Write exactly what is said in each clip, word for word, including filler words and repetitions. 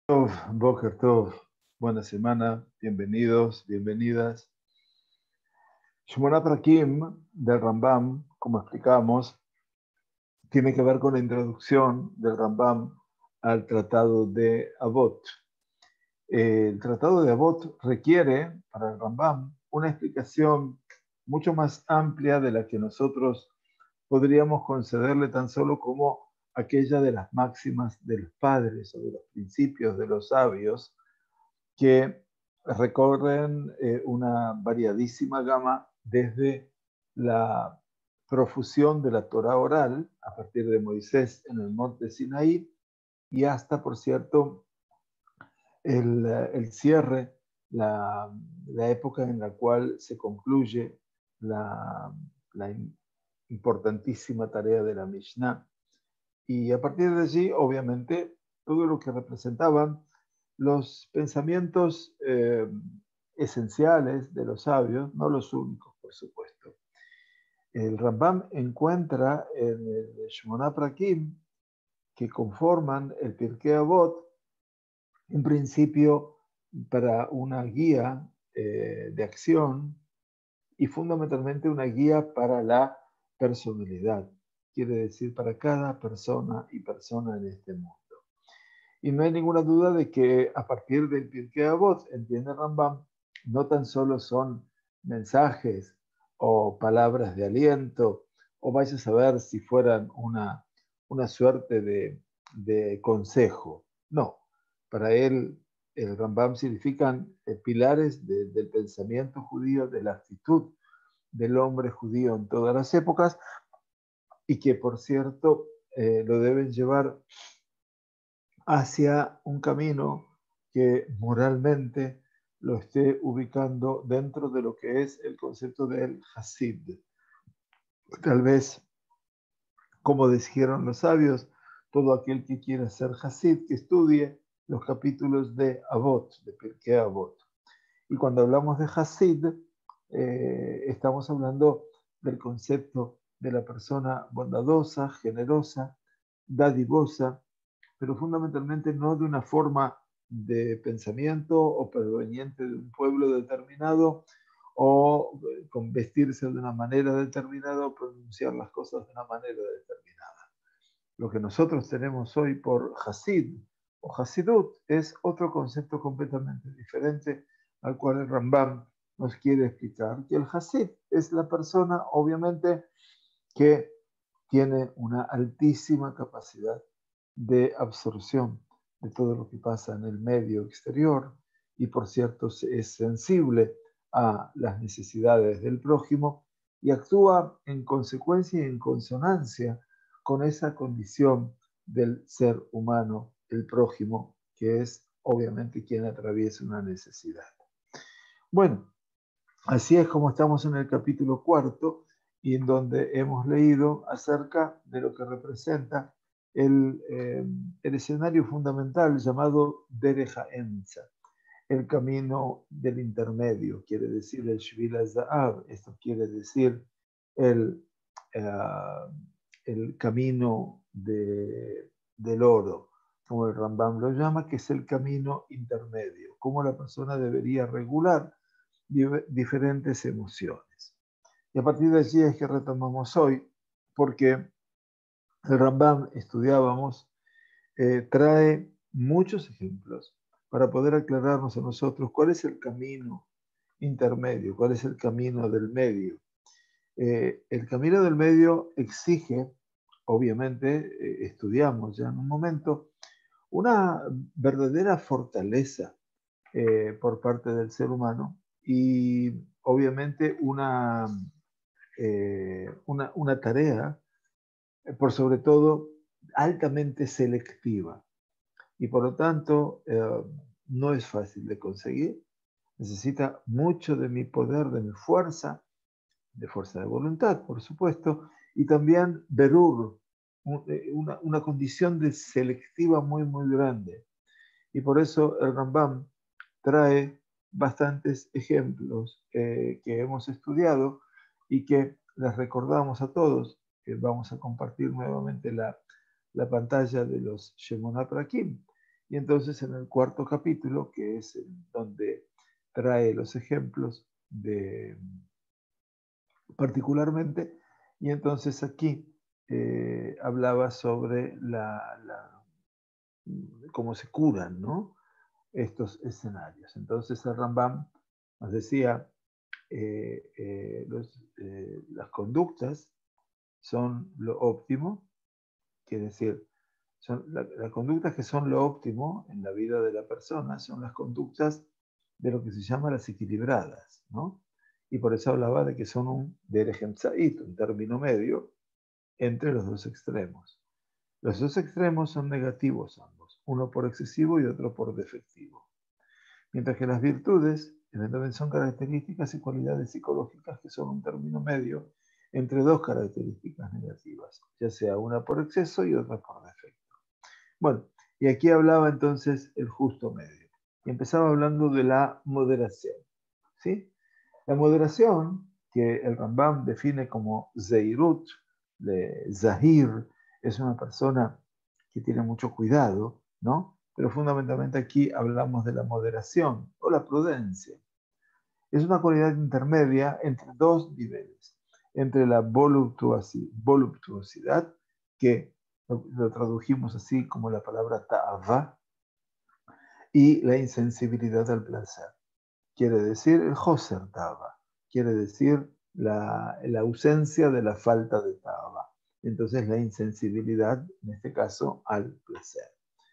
Tov, Boker Tov, buena semana, bienvenidos, bienvenidas. Shmona Prakim del Rambam, como explicamos, tiene que ver con la introducción del Rambam al Tratado de Avot. El Tratado de Avot requiere, para el Rambam, una explicación mucho más amplia de la que nosotros podríamos concederle tan solo como aquella de las máximas de los padres o de los principios de los sabios, que recorren eh, una variadísima gama desde la profusión de la Torá oral a partir de Moisés en el monte Sinaí y hasta, por cierto, el, el cierre, la, la época en la cual se concluye la, la importantísima tarea de la Mishnah. Y a partir de allí, obviamente, todo lo que representaban los pensamientos eh, esenciales de los sabios, no los únicos, por supuesto. El Rambam encuentra en el Shmona Prakim, que conforman el Pirkei Avot, un principio para una guía eh, de acción y fundamentalmente una guía para la personalidad, quiere decir para cada persona y persona en este mundo. Y no hay ninguna duda de que a partir del Pirkei Avot, entiende Rambam, no tan solo son mensajes o palabras de aliento, o vaya a saber si fueran una, una suerte de, de consejo. No, para él el Rambam significan eh, pilares de, del pensamiento judío, de la actitud del hombre judío en todas las épocas, y que por cierto eh, lo deben llevar hacia un camino que moralmente lo esté ubicando dentro de lo que es el concepto del Hasid. Tal vez, como dijeron los sabios, todo aquel que quiera ser Hasid, que estudie los capítulos de Avot, de Pirkei Avot. Y cuando hablamos de Hasid, eh, estamos hablando del concepto de la persona bondadosa, generosa, dadivosa, pero fundamentalmente no de una forma de pensamiento o proveniente de un pueblo determinado o con vestirse de una manera determinada o pronunciar las cosas de una manera determinada. Lo que nosotros tenemos hoy por Hasid o Hasidut es otro concepto completamente diferente al cual el Rambam nos quiere explicar, que el Hasid es la persona, obviamente, que tiene una altísima capacidad de absorción de todo lo que pasa en el medio exterior y, por cierto, es sensible a las necesidades del prójimo y actúa en consecuencia y en consonancia con esa condición del ser humano, el prójimo, que es obviamente quien atraviesa una necesidad. Bueno, así es como estamos en el capítulo cuarto y en donde hemos leído acerca de lo que representa el, eh, el escenario fundamental llamado Derech HaEmtza, el camino del intermedio, quiere decir el Shvil HaZahav, esto quiere decir el, uh, el camino de, del oro, como el Rambam lo llama, que es el camino intermedio, cómo la persona debería regular diferentes emociones. Y a partir de allí es que retomamos hoy, porque el Rambam, estudiábamos, eh, trae muchos ejemplos para poder aclararnos a nosotros cuál es el camino intermedio, cuál es el camino del medio. Eh, el camino del medio exige, obviamente, eh, estudiamos ya en un momento, una verdadera fortaleza eh, por parte del ser humano y obviamente una, eh, una, una tarea, eh, por sobre todo, altamente selectiva. Y por lo tanto, eh, no es fácil de conseguir. Necesita mucho de mi poder, de mi fuerza, de fuerza de voluntad, por supuesto, y también berur, una, una condición de selectiva muy, muy grande. Y por eso el Rambam trae bastantes ejemplos eh, que hemos estudiado y que les recordamos a todos, que vamos a compartir nuevamente la, la pantalla de los Shemona Prakim, Y entonces en el cuarto capítulo, que es donde trae los ejemplos de particularmente, y entonces aquí eh, hablaba sobre la, la, cómo se curan, ¿no?, estos escenarios. Entonces el Rambam nos decía, eh, eh, los, eh, las conductas son lo óptimo, quiere decir, son la, las conductas que son lo óptimo en la vida de la persona son las conductas de lo que se llama las equilibradas, ¿no? Y por eso hablaba de que son un derech emtzait, un término medio entre los dos extremos. Los dos extremos son negativos ambos, uno por excesivo y otro por defectivo. Mientras que las virtudes, evidentemente, son características y cualidades psicológicas que son un término medio entre dos características negativas, ya sea una por exceso y otra por defecto. Bueno, y aquí hablaba entonces el justo medio. Y empezaba hablando de la moderación, ¿sí? La moderación, que el Rambam define como Zeirut, de Zahir, es una persona que tiene mucho cuidado, ¿no? Pero fundamentalmente aquí hablamos de la moderación o la prudencia. Es una cualidad intermedia entre dos niveles, entre la voluptuosidad, que lo, lo tradujimos así como la palabra ta'ava, y la insensibilidad al placer. Quiere decir el Hoser Tava, quiere decir la, la ausencia de la falta de Tava. Entonces la insensibilidad, en este caso, al placer.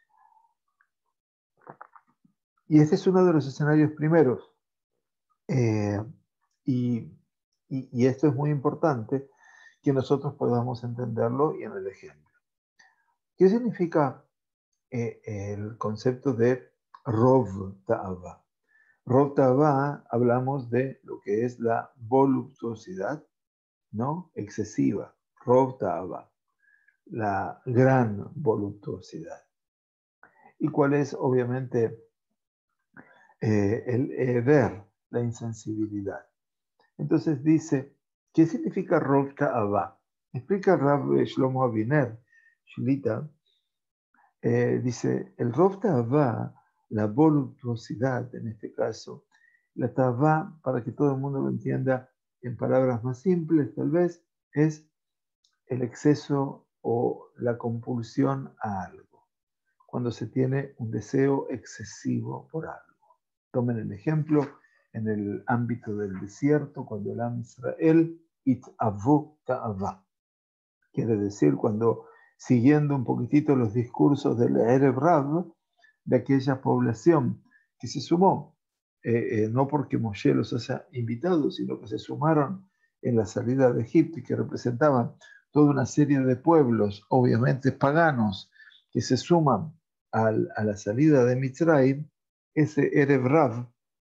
Y este es uno de los escenarios primeros. Eh, y, y, y esto es muy importante que nosotros podamos entenderlo y en el ejemplo. ¿Qué significa eh, el concepto de Rov Ta'ava? Rov Ta'ava, hablamos de lo que es la voluptuosidad, ¿no?, excesiva. Rov Ta'ava, la gran voluptuosidad. ¿Y cuál es, obviamente, eh, el heder, la insensibilidad? Entonces dice, ¿qué significa Rov Ta'ava? Explica Rav Shlomo Aviner, Shlita, eh, dice, el Rov Ta'ava, la voluptuosidad en este caso, la Ta'ava, para que todo el mundo lo entienda en palabras más simples tal vez, es el exceso o la compulsión a algo, cuando se tiene un deseo excesivo por algo. Tomen el ejemplo en el ámbito del desierto, cuando el Am Israel it'avu ta'ava, quiere decir cuando, siguiendo un poquitito los discursos del Erev Rav, de aquella población que se sumó, eh, eh, no porque Moshe los haya invitado, sino que se sumaron en la salida de Egipto y que representaban toda una serie de pueblos, obviamente paganos, que se suman al, a la salida de Mitzrayim. Ese Erev Rav,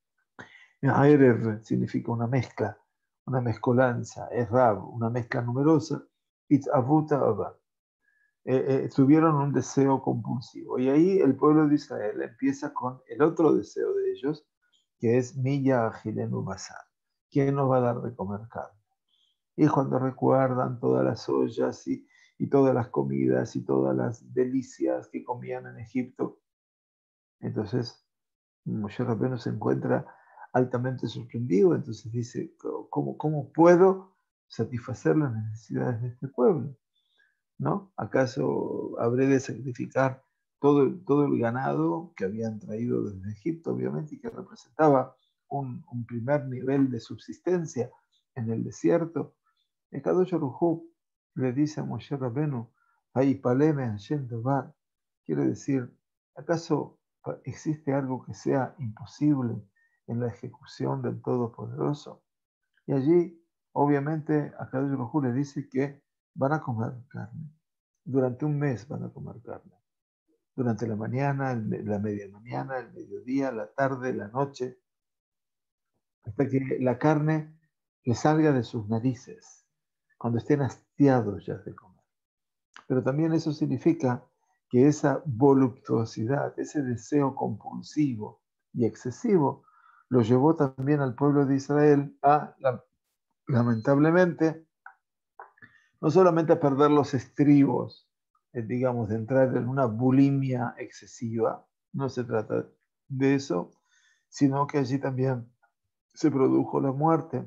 Erev significa una mezcla, una mezcolanza, es Rav, una mezcla numerosa, It'avu ta'ava. Eh, eh, tuvieron un deseo compulsivo. Y ahí el pueblo de Israel empieza con el otro deseo de ellos, que es Milla Agilenu Basar. ¿Quién nos va a dar de comer carne? Y cuando recuerdan todas las ollas y, y todas las comidas y todas las delicias que comían en Egipto, entonces Moshe Rabbeinu se encuentra altamente sorprendido. Entonces dice, ¿cómo, cómo puedo satisfacer las necesidades de este pueblo? ¿No? ¿Acaso habré de sacrificar todo el, todo el ganado que habían traído desde Egipto, obviamente, y que representaba un, un primer nivel de subsistencia en el desierto? El Kadosh Baruj Hu le dice a Moshe Rabbeinu, Hayipaleme Hashem Davar, quiere decir, ¿acaso existe algo que sea imposible en la ejecución del Todopoderoso? Y allí, obviamente, a Kadosh Baruj Hu le dice que van a comer carne. Durante un mes van a comer carne. Durante la mañana, la media mañana, el mediodía, la tarde, la noche, hasta que la carne le salga de sus narices, cuando estén hastiados ya de comer. Pero también eso significa que esa voluptuosidad, ese deseo compulsivo y excesivo, lo llevó también al pueblo de Israel a, lamentablemente, no solamente a perder los estribos, eh, digamos, de entrar en una bulimia excesiva, No se trata de eso, sino que allí también se produjo la muerte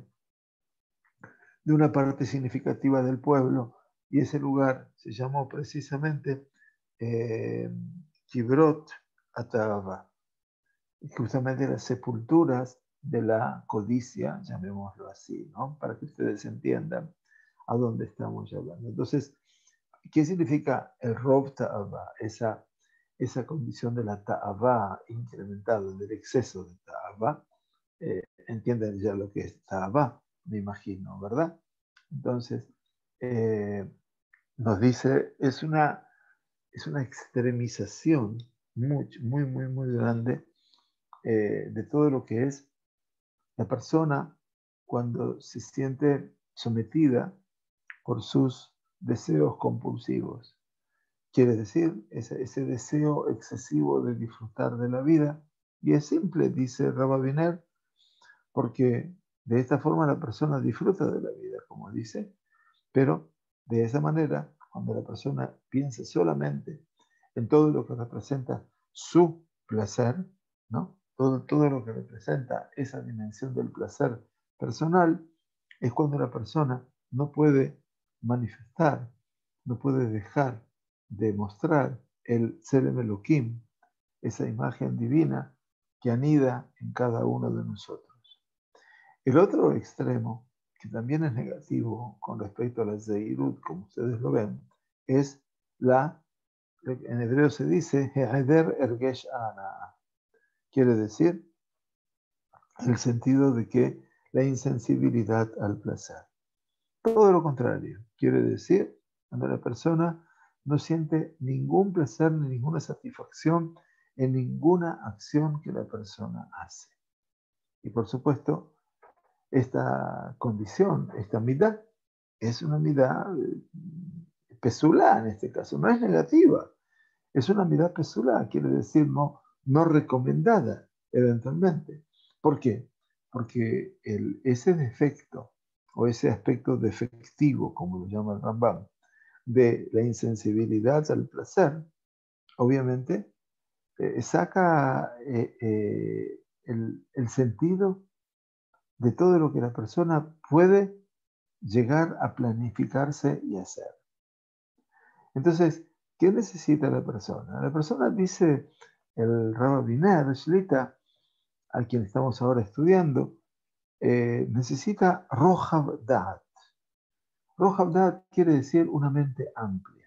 de una parte significativa del pueblo, y ese lugar se llamó precisamente eh, Kibrot Atava, justamente las sepulturas de la codicia, llamémoslo así, ¿no? Para que ustedes entiendan a dónde estamos hablando. Entonces, ¿qué significa el Rob Ta'ava? Esa, esa condición de la Ta'ava incrementada, del exceso de Ta'ava. Eh, entienden ya lo que es Ta'ava, me imagino, ¿verdad? Entonces, eh, nos dice, es una, es una extremización muy, muy, muy, muy grande eh, de todo lo que es la persona cuando se siente sometida por sus deseos compulsivos. Quiere decir, ese, ese deseo excesivo de disfrutar de la vida. Y es simple, dice Rababiner, porque de esta forma la persona disfruta de la vida, como dice, pero de esa manera, cuando la persona piensa solamente en todo lo que representa su placer, ¿no? Todo, todo lo que representa esa dimensión del placer personal, es cuando la persona no puede manifestar, no puede dejar de mostrar el Tselem Elohim, esa imagen divina que anida en cada uno de nosotros. El otro extremo, que también es negativo con respecto a la Zeirut, como ustedes lo ven, es la, en hebreo se dice, He'eder Ergesh Ana. Quiere decir el sentido de que la insensibilidad al placer. Todo lo contrario, quiere decir cuando la persona no siente ningún placer ni ninguna satisfacción en ninguna acción que la persona hace. Y por supuesto, esta condición, esta mitad, es una mitad pesulá en este caso, no es negativa, es una mitad pesulá, quiere decir no, no recomendada eventualmente. ¿Por qué? Porque el, ese defecto o ese aspecto defectivo, como lo llama el Rambam, de la insensibilidad al placer, obviamente eh, saca eh, eh, el, el sentido de todo lo que la persona puede llegar a planificarse y hacer. Entonces, ¿qué necesita la persona? La persona, dice el Rababiner, Shlita, a quien estamos ahora estudiando, eh, necesita Rojav Dat. Rojav Dat quiere decir una mente amplia.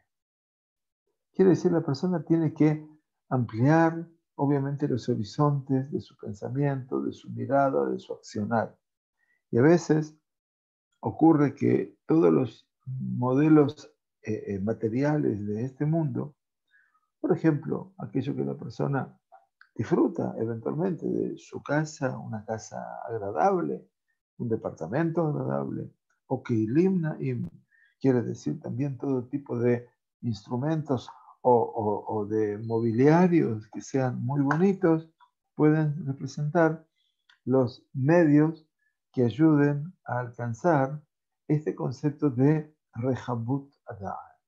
Quiere decir la persona tiene que ampliar, obviamente, los horizontes de su pensamiento, de su mirada, de su accionar. Y a veces ocurre que todos los modelos eh, eh, materiales de este mundo, por ejemplo, aquello que la persona disfruta eventualmente de su casa, una casa agradable, un departamento agradable, o que Naim quiere decir también todo tipo de instrumentos o, o, o de mobiliarios que sean muy bonitos, pueden representar los medios que ayuden a alcanzar este concepto de Rehabut Ada'at.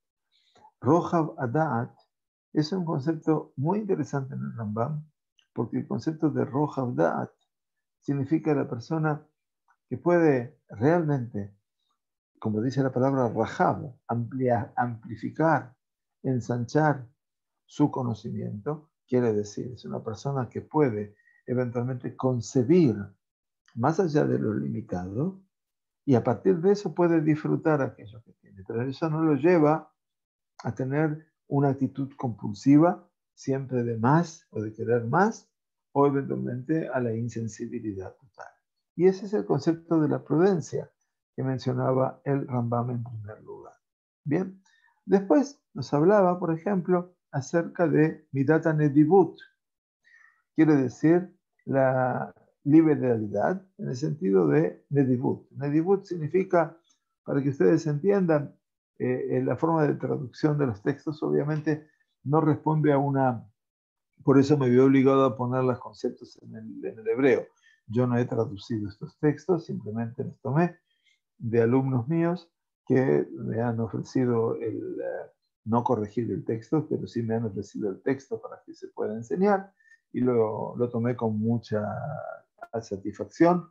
Rohab Ada'at es un concepto muy interesante en el Rambam, porque el concepto de Rohab Ada'at significa la persona que puede realmente, como dice la palabra Rahab, ampliar, amplificar, ensanchar su conocimiento. Quiere decir, es una persona que puede eventualmente concebir más allá de lo limitado, y a partir de eso puede disfrutar aquello que tiene. Pero eso no lo lleva a tener una actitud compulsiva, siempre de más o de querer más, o eventualmente a la insensibilidad total. Y ese es el concepto de la prudencia que mencionaba el Rambam en primer lugar. Bien, después nos hablaba, por ejemplo, acerca de Midata Nedivut, quiere decir la liberalidad en el sentido de Nedivut. Nedivut significa, para que ustedes entiendan, eh, la forma de traducción de los textos obviamente no responde a una, por eso me vi obligado a poner los conceptos en el, en el hebreo. Yo no he traducido estos textos, simplemente los tomé de alumnos míos que me han ofrecido el, no corregir el texto, pero sí me han ofrecido el texto para que se pueda enseñar y lo, lo tomé con mucha satisfacción,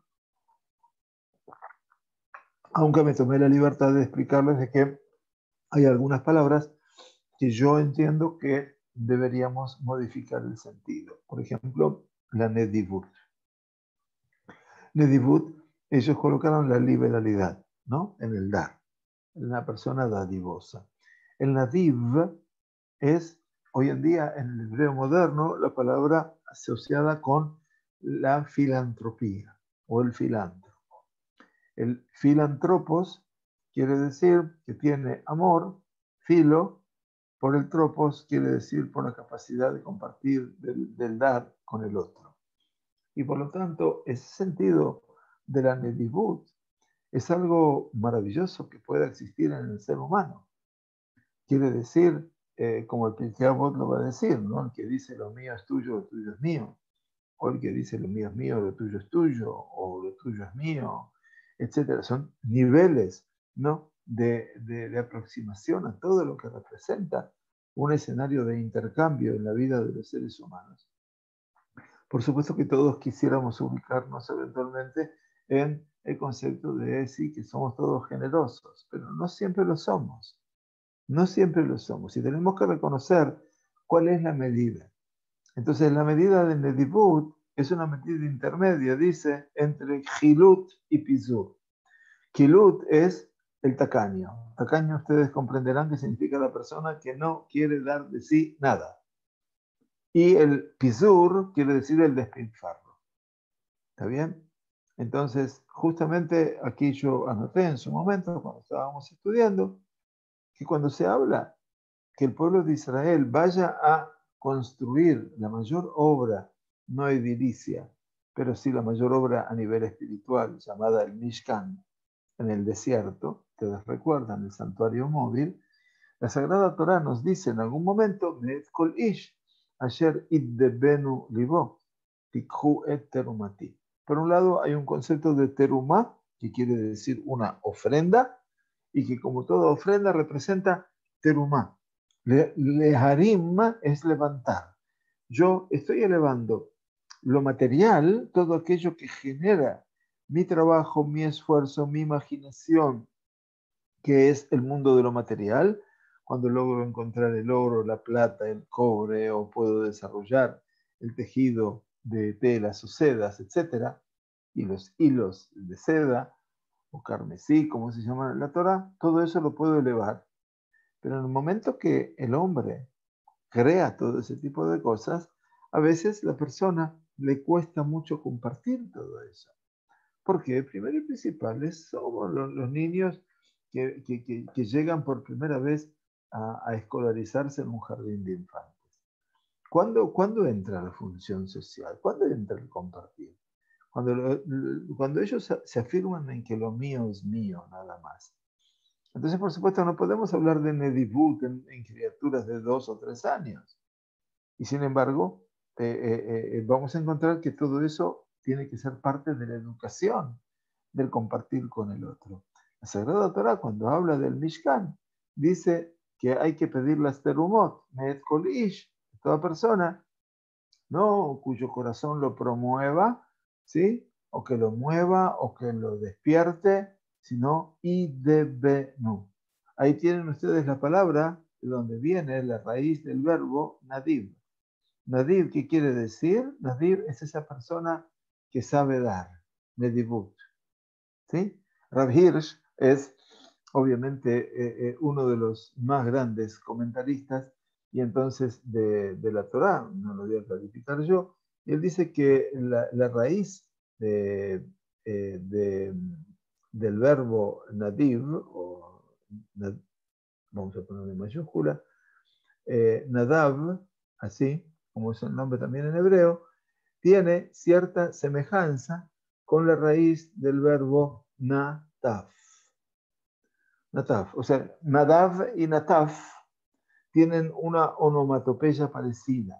aunque me tomé la libertad de explicarles de que hay algunas palabras que yo entiendo que deberíamos modificar el sentido. Por ejemplo, la nedivut. Nedivut, ellos colocaron la liberalidad, ¿no? En el dar, en una persona dadivosa. El nadiv es, hoy en día, en el hebreo moderno, la palabra asociada con la filantropía o el filántropo. El filantropos quiere decir que tiene amor, filo, por el tropos quiere decir por la capacidad de compartir, del, del dar con el otro. Y por lo tanto, ese sentido de la nedivut es algo maravilloso que pueda existir en el ser humano. Quiere decir, eh, como el Pirkei Avot lo va a decir, ¿no? El que dice lo mío es tuyo, lo tuyo es mío. O el que dice lo mío es mío, lo tuyo es tuyo, o lo tuyo es mío, etcétera. Son niveles, ¿no? de, de, de aproximación a todo lo que representa un escenario de intercambio en la vida de los seres humanos. Por supuesto que todos quisiéramos ubicarnos eventualmente en el concepto de sí, que somos todos generosos, pero no siempre lo somos. No siempre lo somos. Y tenemos que reconocer cuál es la medida. Entonces, la medida de Nedivut es una medida intermedia, dice, entre Gilut y Pizur. Gilut es el tacaño. Tacaño ustedes comprenderán que significa la persona que no quiere dar de sí nada. Y el Pizur quiere decir el despilfarro. ¿Está bien? Entonces, justamente aquí yo anoté en su momento, cuando estábamos estudiando, que cuando se habla que el pueblo de Israel vaya a construir la mayor obra, no edilicia, pero sí la mayor obra a nivel espiritual, llamada el Mishkan, en el desierto, ustedes recuerdan el santuario móvil, la Sagrada Torá nos dice en algún momento, Me'et kol ish, asher iddebenu libo, tikhu et terumati. Por un lado hay un concepto de terumá, que quiere decir una ofrenda, y que como toda ofrenda representa terumá. Leharim es levantar. Yo estoy elevando lo material, todo aquello que genera mi trabajo, mi esfuerzo, mi imaginación, que es el mundo de lo material, cuando logro encontrar el oro, la plata, el cobre, o puedo desarrollar el tejido de telas o sedas, etcétera, y los hilos de seda, o carmesí, como se llama en la Torah, todo eso lo puedo elevar. Pero en el momento que el hombre crea todo ese tipo de cosas, a veces la persona le cuesta mucho compartir todo eso. Porque primero y principal somos los, los niños que, que, que, que llegan por primera vez a, a escolarizarse en un jardín de infantes. ¿Cuándo, ¿Cuándo entra la función social? ¿Cuándo entra el compartir? Cuando, cuando ellos se afirman en que lo mío es mío, nada más. Entonces, por supuesto, no podemos hablar de nedivut en, en criaturas de dos o tres años. Y sin embargo, eh, eh, eh, vamos a encontrar que todo eso tiene que ser parte de la educación, del compartir con el otro. La Sagrada Torah, cuando habla del Mishkan, dice que hay que pedir las terumot, me'et kol ish, toda persona, no cuyo corazón lo promueva, ¿sí? O que lo mueva, o que lo despierte, sino idebenu. Ahí tienen ustedes la palabra de donde viene la raíz del verbo nadiv. Nadiv, ¿qué quiere decir? Nadiv es esa persona que sabe dar, nedivut. ¿Sí? Rav Hirsch es obviamente eh, eh, uno de los más grandes comentaristas y entonces de, de la Torá, no lo voy a clarificar yo, y él dice que la, la raíz de, eh, de, del verbo nadiv, o nad, vamos a ponerlo en mayúscula, eh, nadav, así como es el nombre también en hebreo, tiene cierta semejanza con la raíz del verbo nataf. Nataf, o sea, nadav y nataf tienen una onomatopeya parecida.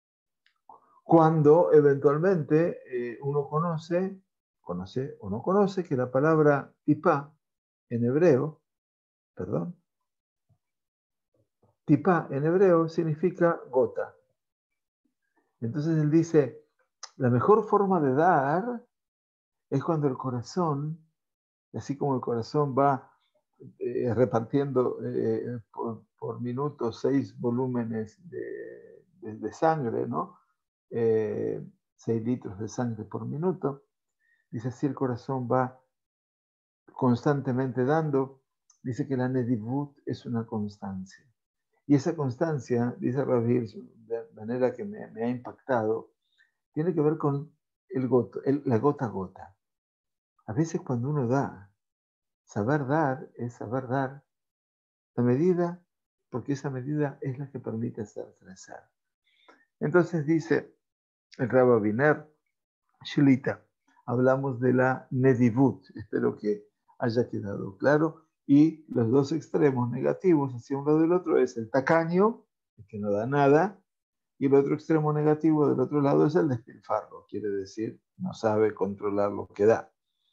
Cuando eventualmente eh, uno conoce, conoce o no conoce que la palabra tipá en hebreo, perdón, Tipá en hebreo significa gota. Entonces él dice, la mejor forma de dar es cuando el corazón, así como el corazón va eh, repartiendo eh, por, por minuto seis volúmenes de, de, de sangre, ¿no? Eh, seis litros de sangre por minuto. Dice así el corazón va constantemente dando. Dice que la nedivut es una constancia. Y esa constancia, dice Rabbi Hirsch, de manera que me, me ha impactado, tiene que ver con el goto, el, la gota a gota. A veces cuando uno da, saber dar es saber dar la medida, porque esa medida es la que permite hacer crecer. Entonces dice el Rabbi Biner, Shilita, hablamos de la nedivut, espero que haya quedado claro, y los dos extremos negativos hacia un lado del otro es el tacaño, el que no da nada, y el otro extremo negativo del otro lado es el despilfarro, quiere decir, no sabe controlar lo que da.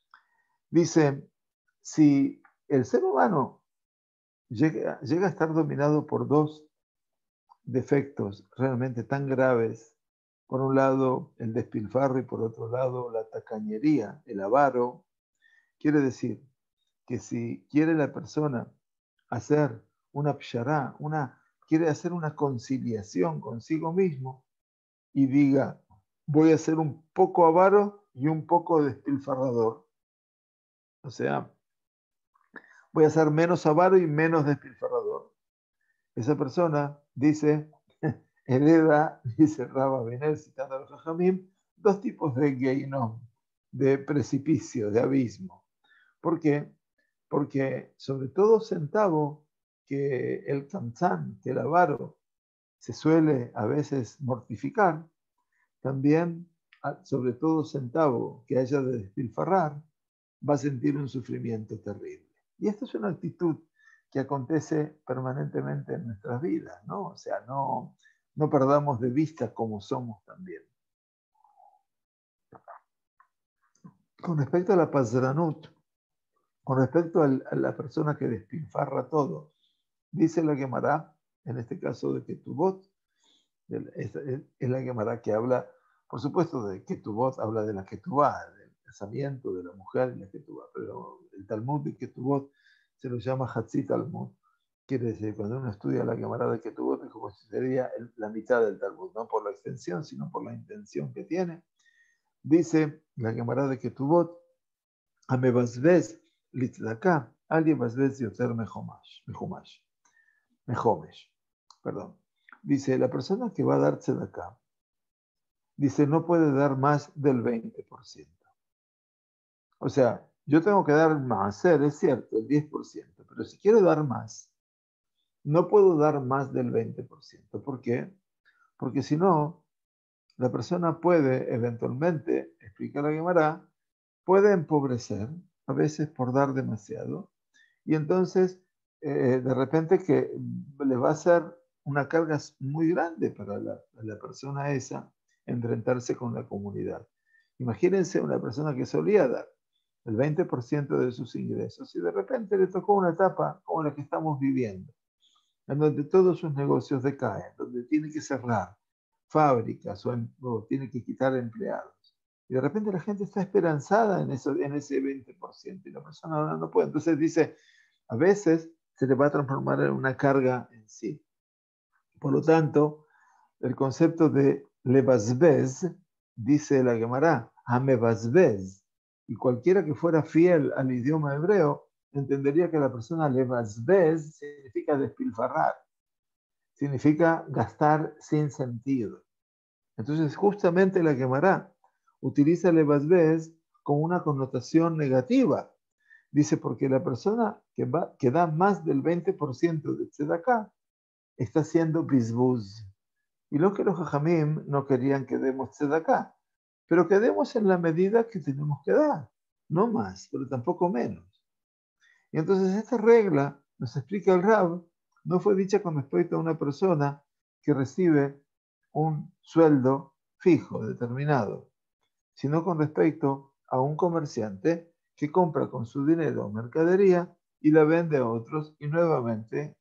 Dice, si el ser humano llega, llega a estar dominado por dos defectos realmente tan graves, por un lado el despilfarro y por otro lado la tacañería, el avaro, quiere decir que si quiere la persona hacer una pshará, una, quiere hacer una conciliación consigo mismo y diga, voy a ser un poco avaro y un poco despilfarrador. O sea, voy a ser menos avaro y menos despilfarrador. Esa persona dice, hereda, dice Rabba Bener, citando a los Jajamim, dos tipos de geinom, de precipicio, de abismo. ¿Por qué? Porque sobre todo centavo que el tzamtzam, que el avaro, se suele a veces mortificar, también, sobre todo centavo que haya de despilfarrar, va a sentir un sufrimiento terrible. Y esto es una actitud que acontece permanentemente en nuestras vidas, ¿no? O sea, no, no perdamos de vista cómo somos también. Con respecto a la pazranut, con respecto al, a la persona que despilfarra todo, dice la Gemara, en este caso de Ketubot, es, es, es la Gemara que habla, por supuesto, de Ketubot, habla de la Ketubá, del casamiento de la mujer y la Ketubá, pero el Talmud de Ketubot se lo llama Hatzi Talmud. Quiere decir, cuando uno estudia la Gemara de Ketubot, es como si sería el, la mitad del Talmud, no por la extensión, sino por la intención que tiene. Dice la Gemara de Ketubot, Amebazvez litzedakah, alguien bazvez yoter mejomash, mejomash, mejomesh, perdón. Dice, la persona que va a dar tzedakah, dice, no puede dar más del veinte por ciento. O sea, yo tengo que dar más, es cierto, el diez por ciento, pero si quiero dar más, no puedo dar más del veinte por ciento. ¿Por qué? Porque si no, la persona puede eventualmente, explica la Gemara, puede empobrecer, a veces por dar demasiado, y entonces eh, de repente que le va a ser una carga muy grande para la, la persona esa enfrentarse con la comunidad. Imagínense una persona que solía dar el veinte por ciento de sus ingresos y de repente le tocó una etapa como la que estamos viviendo, en donde todos sus negocios decaen, donde tiene que cerrar fábricas o, en, o tiene que quitar empleados. Y de repente la gente está esperanzada en, eso, en ese veinte por ciento y la persona no, no puede. Entonces dice, a veces se le va a transformar en una carga en sí. Por lo tanto, el concepto de levazbez, dice la Gemara, amevazbez, y cualquiera que fuera fiel al idioma hebreo, entendería que la persona levazbez significa despilfarrar, significa gastar sin sentido. Entonces, justamente la Gemara utiliza levazbez con una connotación negativa. Dice, porque la persona que, va, que da más del veinte por ciento de tzedakah está haciendo bizbuz. Y lo que los jajamim no querían que demos tzedakah, pero que demos en la medida que tenemos que dar. No más, pero tampoco menos. Y entonces esta regla, nos explica el Rab, no fue dicha con respecto a una persona que recibe un sueldo fijo, determinado, sino con respecto a un comerciante que compra con su dinero mercadería y la vende a otros y nuevamente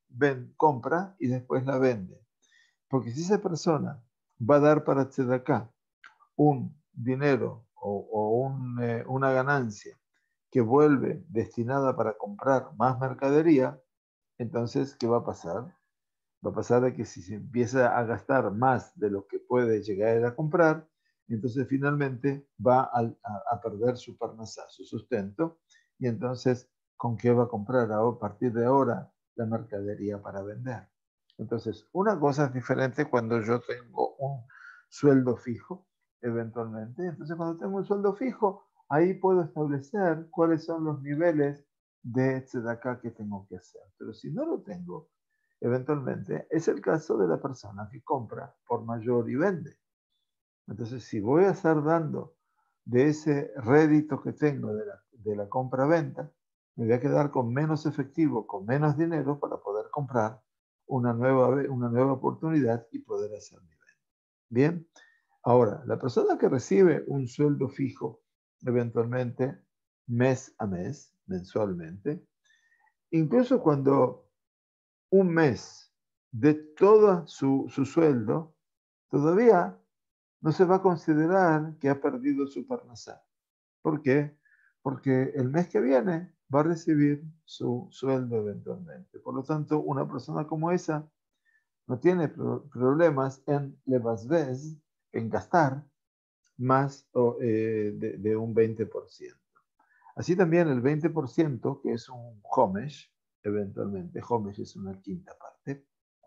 ven, compra y después la vende. Porque si esa persona va a dar para tzedakah un dinero o, o un, eh, una ganancia que vuelve destinada para comprar más mercadería, entonces, ¿qué va a pasar? Va a pasar de que si se empieza a gastar más de lo que puede llegar a comprar, entonces finalmente va a, a, a perder su parnasá, su sustento, y entonces, ¿con qué va a comprar a partir de ahora la mercadería para vender? Entonces, una cosa es diferente cuando yo tengo un sueldo fijo, eventualmente. Entonces, cuando tengo un sueldo fijo, ahí puedo establecer cuáles son los niveles de tzedakah que tengo que hacer. Pero si no lo tengo, eventualmente, es el caso de la persona que compra por mayor y vende. Entonces, si voy a estar dando de ese rédito que tengo de la, de la compra-venta, me voy a quedar con menos efectivo, con menos dinero para poder comprar una nueva, una nueva oportunidad y poder hacer mi venta. Bien, ahora, la persona que recibe un sueldo fijo, eventualmente, mes a mes, mensualmente, incluso cuando un mes de todo su, su sueldo, todavía no se va a considerar que ha perdido su parnasá. ¿Por qué? Porque el mes que viene va a recibir su sueldo eventualmente. Por lo tanto, una persona como esa no tiene pro problemas en levasvez, en gastar más o, eh, de, de un veinte por ciento. Así también el veinte por ciento, que es un homesh, eventualmente, homesh es una quinta parte,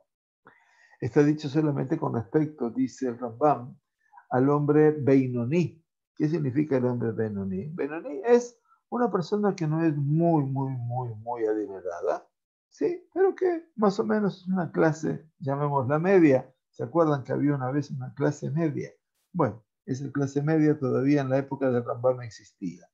está dicho solamente con respecto, dice el Rambam, al hombre Beinoní. ¿Qué significa el hombre Beinoní? Beinoní es una persona que no es muy, muy, muy, muy adinerada, ¿sí? Pero que más o menos es una clase, llamémosla media. ¿Se acuerdan que había una vez una clase media? Bueno, esa clase media todavía en la época del Rambam existía.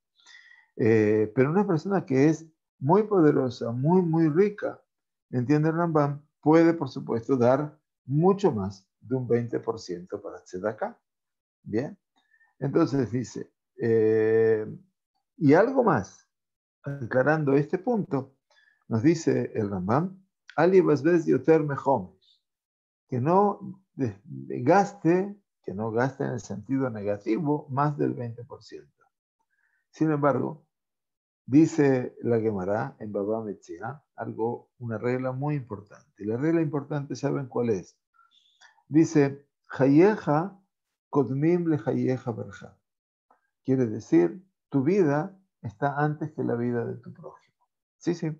Eh, pero una persona que es muy poderosa, muy, muy rica, entiende el Rambam, puede, por supuesto, dar mucho más de un veinte por ciento para tzedakah. Bien, entonces dice, eh, y algo más, aclarando este punto, nos dice el Rambam, Ali Basbez Yoter Mehomesh, que no de, de gaste, que no gaste en el sentido negativo, más del veinte por ciento. Sin embargo, dice la Gemara en Baba Metzia, algo, una regla muy importante. La regla importante, ¿saben cuál es? Dice, Hayeja Kodmim le Hayeja Berja. Quiere decir, tu vida está antes que la vida de tu prójimo. Sí, sí.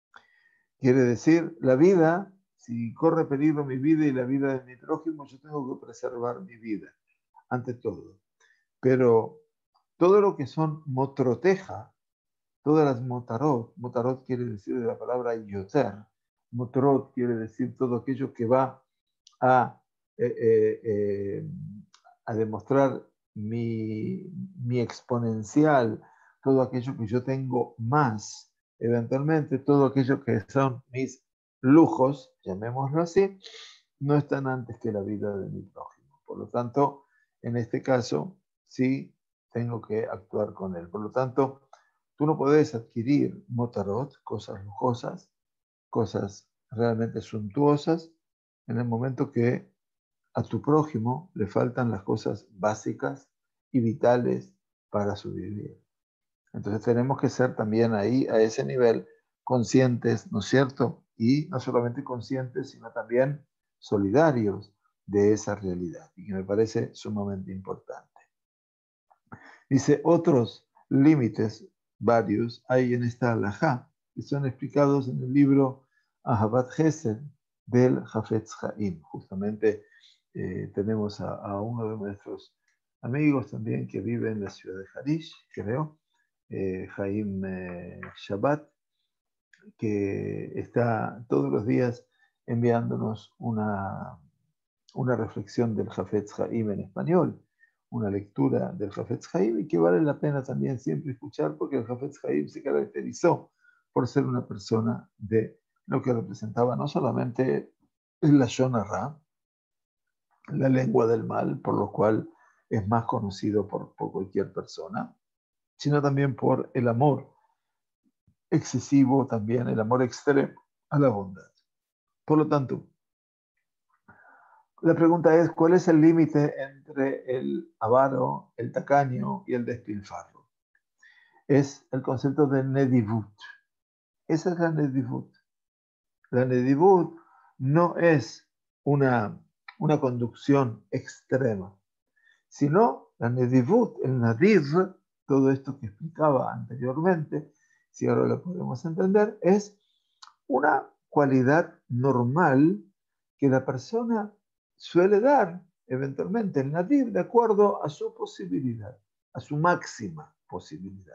Quiere decir, la vida, si corre peligro mi vida y la vida de mi prójimo, yo tengo que preservar mi vida, ante todo. Pero todo lo que son motroteja, todas las motarot, motarot quiere decir de la palabra yoter, motorot quiere decir todo aquello que va a, eh, eh, eh, a demostrar mi, mi exponencial, todo aquello que yo tengo más, eventualmente todo aquello que son mis lujos, llamémoslo así, no están antes que la vida de mi prójimo. Por lo tanto, en este caso, sí tengo que actuar con él. Por lo tanto, tú no puedes adquirir motarot, cosas lujosas, cosas realmente suntuosas, en el momento que a tu prójimo le faltan las cosas básicas y vitales para su vivir. Entonces tenemos que ser también ahí, a ese nivel, conscientes, ¿no es cierto? Y no solamente conscientes, sino también solidarios de esa realidad, y que me parece sumamente importante. Dice, otros límites, varios, hay en esta halajá, que son explicados en el libro Ahavat Gesed del Hafetz Haim. Justamente eh, tenemos a, a uno de nuestros amigos también que vive en la ciudad de Harish, creo, eh, Haim eh, Shabbat, que está todos los días enviándonos una, una reflexión del Hafetz Haim en español, una lectura del Hafetz Haim, y que vale la pena también siempre escuchar, porque el Hafetz Haim se caracterizó por ser una persona de lo que representaba no solamente la Shon Hara, la lengua del mal, por lo cual es más conocido por, por cualquier persona, sino también por el amor excesivo, también el amor extremo a la bondad. Por lo tanto, la pregunta es, ¿cuál es el límite entre el avaro, el tacaño y el despilfarro? Es el concepto de nedivut. Esa es la nedivut. La nedivut no es una, una conducción extrema, sino la nedivut, el nadir, todo esto que explicaba anteriormente, si ahora lo podemos entender, es una cualidad normal que la persona suele dar eventualmente, el nadir, de acuerdo a su posibilidad, a su máxima posibilidad.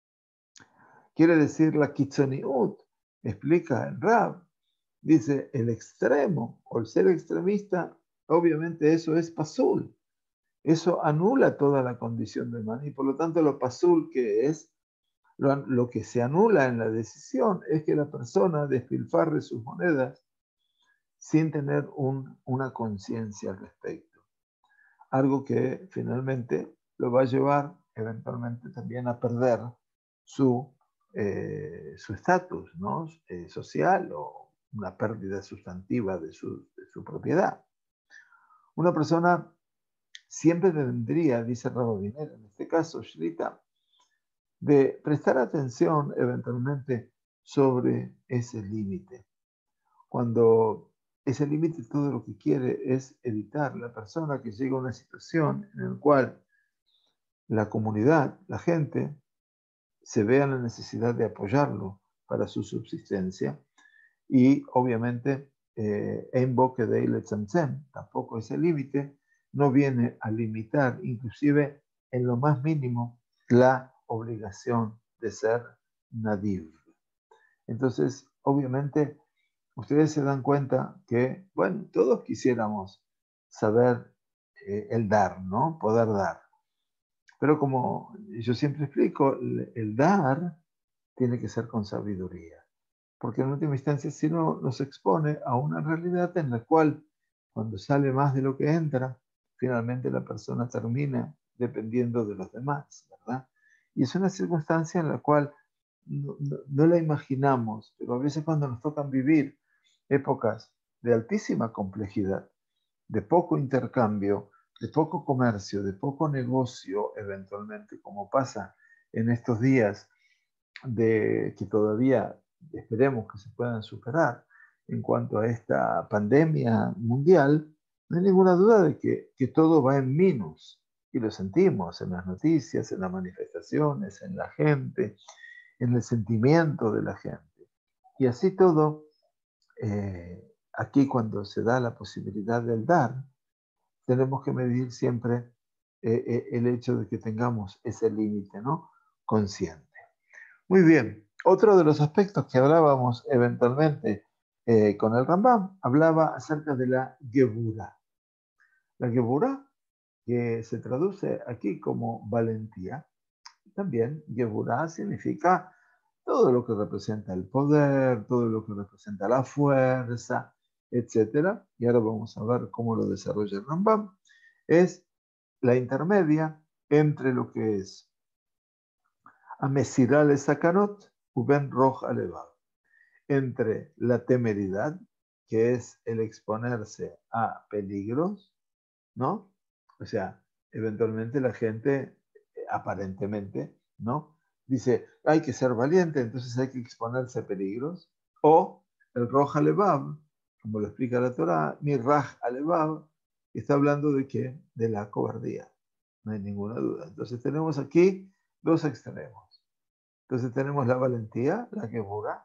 Quiere decir la kitzoniut, explica el Rab, dice el extremo o el ser extremista, obviamente eso es pasul, eso anula toda la condición de man y por lo tanto lo pasul que es, lo, lo que se anula en la decisión es que la persona despilfarre sus monedas sin tener un, una conciencia al respecto. Algo que finalmente lo va a llevar eventualmente también a perder su eh, su estatus, ¿no? eh, social o una pérdida sustantiva de su, de su propiedad. Una persona siempre tendría, dice Rababiner, en este caso Shrita, de prestar atención eventualmente sobre ese límite. Cuando ese límite todo lo que quiere es evitar la persona que llega a una situación en la cual la comunidad, la gente, se vea la necesidad de apoyarlo para su subsistencia y obviamente en boque de Eile Tzamtzem, tampoco ese límite, no viene a limitar inclusive en lo más mínimo la obligación de ser nadiv. Entonces, obviamente, ustedes se dan cuenta que, bueno, todos quisiéramos saber eh, el dar, ¿no? Poder dar. Pero como yo siempre explico, el, el dar tiene que ser con sabiduría. Porque en última instancia, si no, nos expone a una realidad en la cual, cuando sale más de lo que entra, finalmente la persona termina dependiendo de los demás, ¿verdad? Y es una circunstancia en la cual no, no, no la imaginamos, pero a veces cuando nos tocan vivir épocas de altísima complejidad, de poco intercambio, de poco comercio, de poco negocio, eventualmente, como pasa en estos días, de que todavía esperemos que se puedan superar en cuanto a esta pandemia mundial, no hay ninguna duda de que, que todo va en minus. Y lo sentimos en las noticias, en las manifestaciones, en la gente, en el sentimiento de la gente. Y así todo, eh, aquí cuando se da la posibilidad del dar, tenemos que medir siempre eh, eh, el hecho de que tengamos ese límite, ¿no? Consciente. Muy bien. Otro de los aspectos que hablábamos eventualmente eh, con el Rambam, hablaba acerca de la Geburah. La Geburah, que se traduce aquí como valentía, también Geburah significa todo lo que representa el poder, todo lo que representa la fuerza, etcétera. Y ahora vamos a ver cómo lo desarrolla el Rambam. Es la intermedia entre lo que es Amesirá le Sakanot Uben Roj Alevav, entre la temeridad, que es el exponerse a peligros, ¿no? O sea, eventualmente la gente, aparentemente, ¿no? Dice, hay que ser valiente, entonces hay que exponerse a peligros. O el Roj Alevav, como lo explica la Torah, mi Raj Alevav, está hablando de qué? De la cobardía. No hay ninguna duda. Entonces tenemos aquí dos extremos. Entonces tenemos la valentía, la Geburah,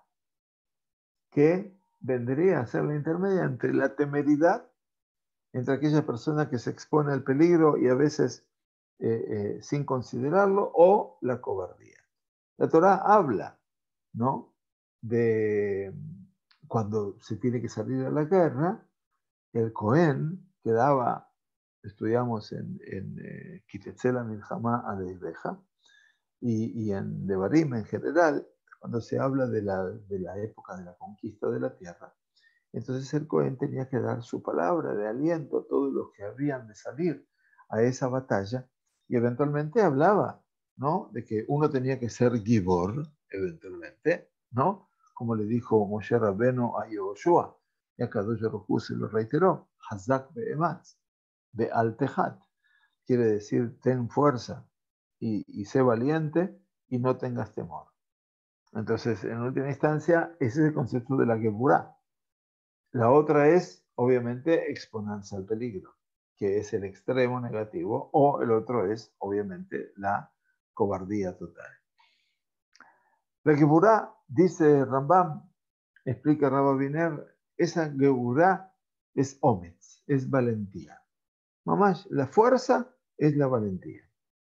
que vendría a ser la intermedia entre la temeridad, entre aquella persona que se expone al peligro y a veces eh, eh, sin considerarlo, o la cobardía. La Torá habla, ¿no?, de cuando se tiene que salir a la guerra, el Cohen quedaba, estudiamos en, en eh, Kitetzela Milhamá Adeibeja, y, y en Devarim en general, cuando se habla de la, de la época de la conquista de la tierra, entonces el Cohen tenía que dar su palabra de aliento a todos los que habían de salir a esa batalla, y eventualmente hablaba, ¿no?, de que uno tenía que ser Gibor, eventualmente, ¿no?, como le dijo Moshe Rabbeinu a Yehoshua, Y acá Dojo se lo reiteró, Hazak be'ematz, be'al techat. Quiere decir, ten fuerza y, y sé valiente y no tengas temor. Entonces, en última instancia, ese es el concepto de la Geburá. La otra es, obviamente, exponerse al peligro, que es el extremo negativo, o el otro es, obviamente, la cobardía total. La Geburá, dice Rambam, explica Rabba Biner, esa Geburá es Ometz, es valentía. Mamás, la fuerza es la valentía.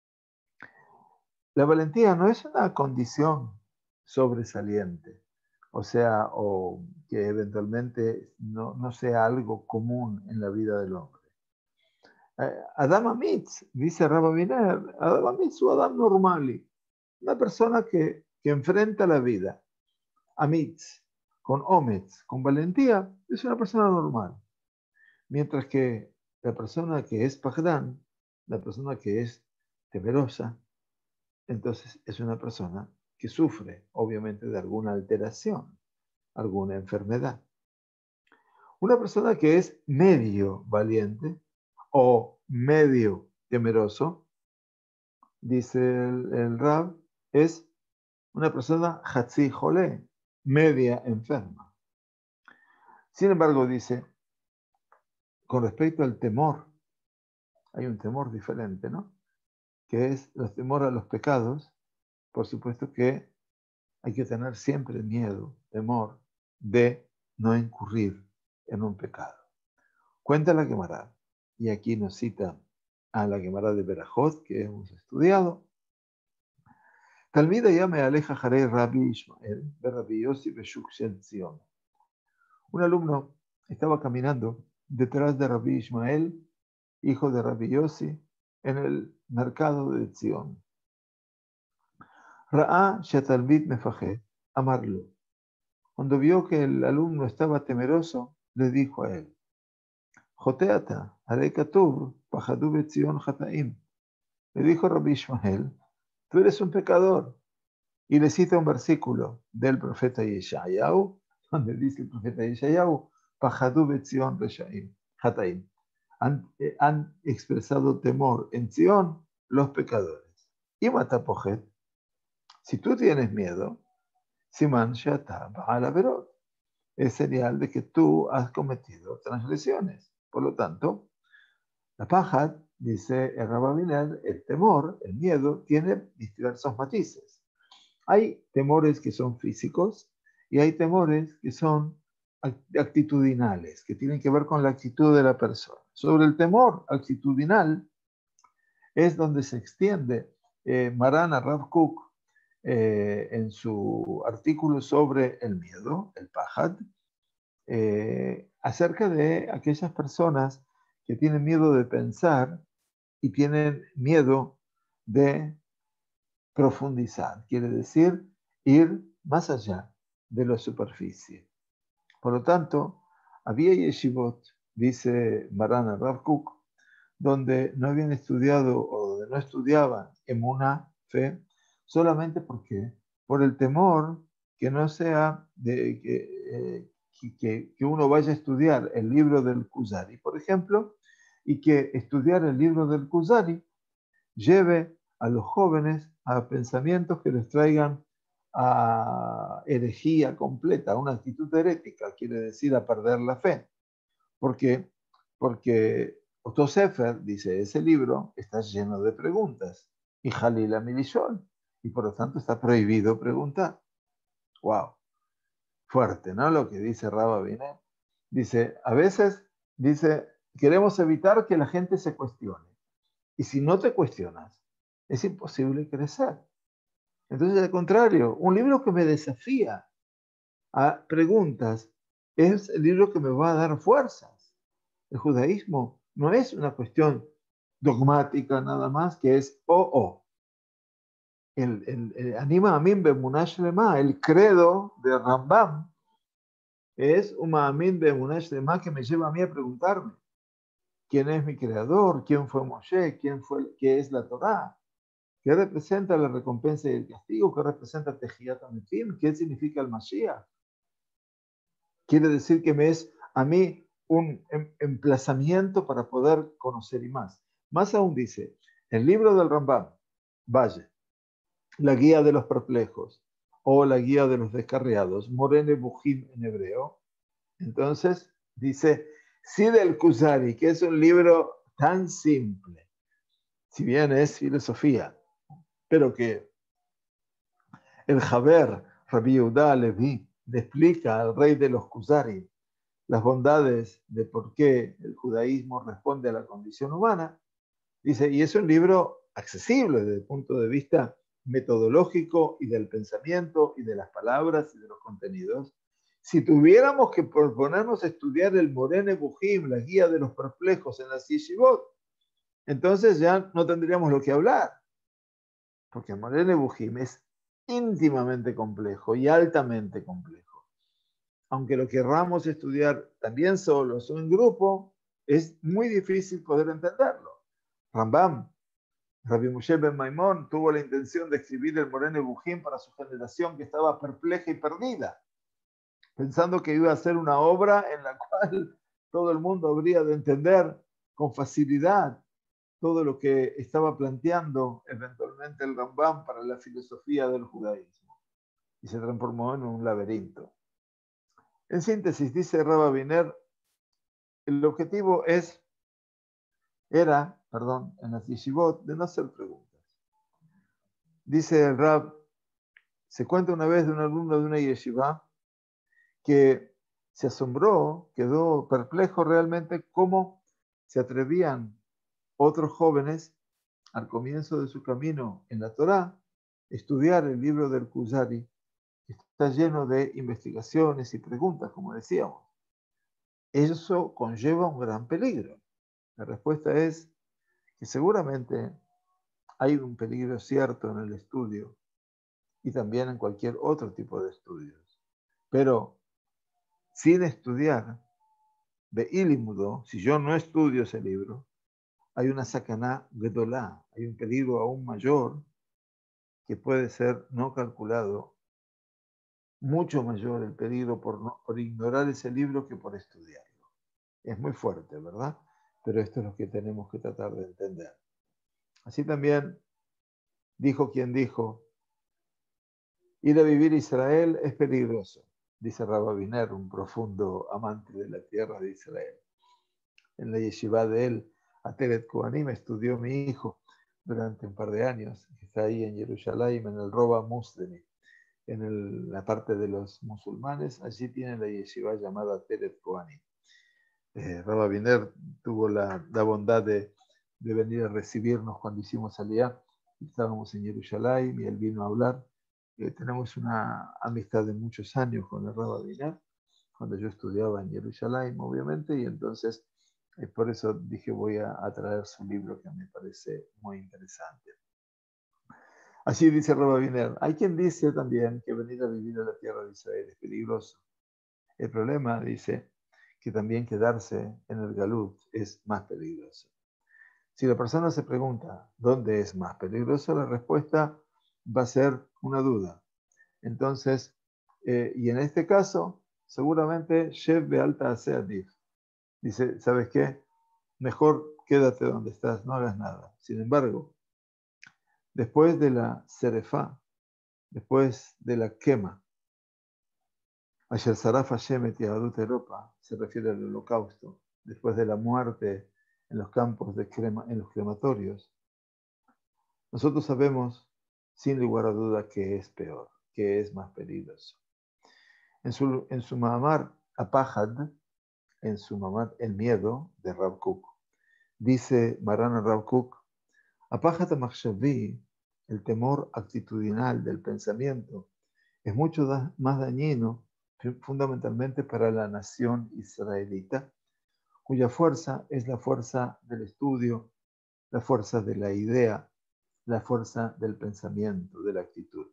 La valentía no es una condición sobresaliente, o sea, o que eventualmente no, no sea algo común en la vida del hombre. Eh, Adam Amitz, dice Rabba Biner, Adam Amitz o Adam Normali, una persona que, que enfrenta la vida, Amitz, con Ometz, con valentía, es una persona normal. Mientras que la persona que es Pajdan, la persona que es temerosa, entonces es una persona que sufre, obviamente, de alguna alteración, alguna enfermedad. Una persona que es medio valiente o medio temeroso, dice el, el Rab, es una persona hatzi jolé, media enferma. Sin embargo, dice, con respecto al temor, hay un temor diferente, ¿no? Que es el temor a los pecados. Por supuesto que hay que tener siempre miedo, temor de no incurrir en un pecado. Cuenta la Gemara, y aquí nos cita a la Gemara de Berajot que hemos estudiado. Talmida ya me aleja Jarei Rabbi Ishmael, de Rabbi Yossi Beshuk Shel Zion. Un alumno estaba caminando detrás de Rabbi Ishmael, hijo de Rabbi Yossi, en el mercado de Zion. Ra'a Shetalmid Mefajed, amarlo. Cuando vio que el alumno estaba temeroso, le dijo a él, Joteata, harei katuv, pajadu betzion jataim. Le dijo Rabbi Ishmael, tú eres un pecador. Y le cita un versículo del profeta Yeshayahu, donde dice el profeta Yeshayahu, pajadu betzion jataim. Han, eh, han expresado temor en Zion los pecadores. Y matapojet, si tú tienes miedo, siman shata ba'al averot, es señal de que tú has cometido transgresiones. Por lo tanto, la pajad, dice el Rabba Biner, el temor, el miedo, tiene diversos matices. Hay temores que son físicos y hay temores que son actitudinales, que tienen que ver con la actitud de la persona. Sobre el temor actitudinal es donde se extiende eh, Marana Rav Kook eh, en su artículo sobre el miedo, el pajad, eh, acerca de aquellas personas que tienen miedo de pensar y tienen miedo de profundizar, quiere decir ir más allá de la superficie. Por lo tanto, había yeshivot, dice Marana Rav Kook, donde no habían estudiado o donde no estudiaban emuná, fe, solamente porque por el temor que no sea de que, eh, que, que uno vaya a estudiar el libro del Kuzari, por ejemplo, y que estudiar el libro del Kuzari lleve a los jóvenes a pensamientos que les traigan a herejía completa, a una actitud herética, quiere decir a perder la fe. ¿Por qué? Porque Otto Sefer, dice, ese libro está lleno de preguntas, y Jalila Milishol, y por lo tanto está prohibido preguntar. ¡Wow! Fuerte, ¿no? Lo que dice Rabba Biner. Dice, a veces, dice, queremos evitar que la gente se cuestione. Y si no te cuestionas, es imposible crecer. Entonces, al contrario, un libro que me desafía a preguntas es el libro que me va a dar fuerzas. El judaísmo no es una cuestión dogmática nada más, que es o oh, oh. El, el, el anima amin bemunash lema, el credo de Rambam, es un ma'amin bemunash lema que me lleva a mí a preguntarme quién es mi creador, quién fue Moshe, quién fue, qué es la Torá, qué representa la recompensa y el castigo, qué representa Tejiyat HaMetim, qué significa el Mashiach. Quiere decir que me es a mí un em- emplazamiento para poder conocer y más. Más aún dice, el libro del Rambam, Valle, la guía de los perplejos o la guía de los descarriados, Morene Bujim en hebreo. Entonces dice, Sid el Kuzari, que es un libro tan simple, si bien es filosofía, pero que el Jaber, Rabbi Yehuda Levi, le explica al rey de los Kuzari las bondades de por qué el judaísmo responde a la condición humana. Dice, y es un libro accesible desde el punto de vista metodológico y del pensamiento y de las palabras y de los contenidos. Si tuviéramos que proponernos estudiar el Morene Bujim, la guía de los perplejos en la yeshivot, entonces ya no tendríamos lo que hablar, porque el Morene Bujim es íntimamente complejo y altamente complejo. Aunque lo querramos estudiar también solos o en grupo, es muy difícil poder entenderlo. Rambam, Rabbi Moshe ben Maimón, tuvo la intención de escribir el Morene Bujim para su generación que estaba perpleja y perdida, pensando que iba a ser una obra en la cual todo el mundo habría de entender con facilidad todo lo que estaba planteando eventualmente el Rambam para la filosofía del judaísmo. Y se transformó en un laberinto. En síntesis, dice Rabba Biner, el objetivo es, era, perdón, en las yeshivot, de no hacer preguntas. Dice el Rab, se cuenta una vez de un alumno de una yeshiva que se asombró, quedó perplejo realmente cómo se atrevían otros jóvenes al comienzo de su camino en la Torá estudiar el libro del Kuzari, que está lleno de investigaciones y preguntas, como decíamos. Eso conlleva un gran peligro. La respuesta es que seguramente hay un peligro cierto en el estudio y también en cualquier otro tipo de estudios. Pero sin estudiar, de ilimudo, si yo no estudio ese libro, hay una sakaná gedolá, hay un peligro aún mayor que puede ser no calculado, mucho mayor el peligro por, no, por ignorar ese libro que por estudiarlo. Es muy fuerte, ¿verdad? Pero esto es lo que tenemos que tratar de entender. Así también dijo quien dijo, ir a vivir a Israel es peligroso, dice Rabba Biner, un profundo amante de la tierra de Israel. En la yeshiva de él, Ateret Kohanim, estudió mi hijo durante un par de años. Está ahí en Jerusalén, en el Roba Muslimi, en el, la parte de los musulmanes. Allí tiene la yeshiva llamada Ateret Kohanim. Eh, Rabba Biner tuvo la, la bondad de, de venir a recibirnos cuando hicimos Aliyah. Estábamos en Jerusalén y él vino a hablar. Eh, tenemos una amistad de muchos años con el Rabba Biner, cuando yo estudiaba en Jerusalén, obviamente, y entonces eh, por eso dije voy a, a traer su libro que me parece muy interesante. Así dice Rabba Biner. Hay quien dice también que venir a vivir a la tierra de Israel es peligroso. El problema, dice, que también quedarse en el Galut es más peligroso. Si la persona se pregunta dónde es más peligroso, la respuesta va a ser una duda. Entonces, eh, y en este caso, seguramente Shev Bealta Aseadif dice, ¿sabes qué? Mejor quédate donde estás, no hagas nada. Sin embargo, después de la Serefá, después de la quema, Asher Saraf Hashem et Yahadut Europa, se refiere al holocausto, después de la muerte en los campos de crema, en los crematorios, nosotros sabemos, sin lugar a duda, que es peor, que es más peligroso. En su, en su Mahamar Apahad, en su Mahamar El Miedo, de Rav Kook, dice Marana Rav Kook, Apahad Machshavi, el temor actitudinal del pensamiento, es mucho da, más dañino fundamentalmente para la nación israelita, cuya fuerza es la fuerza del estudio, la fuerza de la idea, la fuerza del pensamiento, de la actitud.